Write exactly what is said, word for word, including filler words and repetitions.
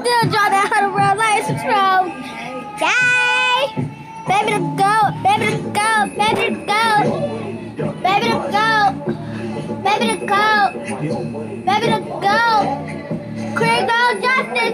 still draw that hundred round light control. Yay! Baby to go, baby to go, baby to go, baby to go, baby to go, baby to go.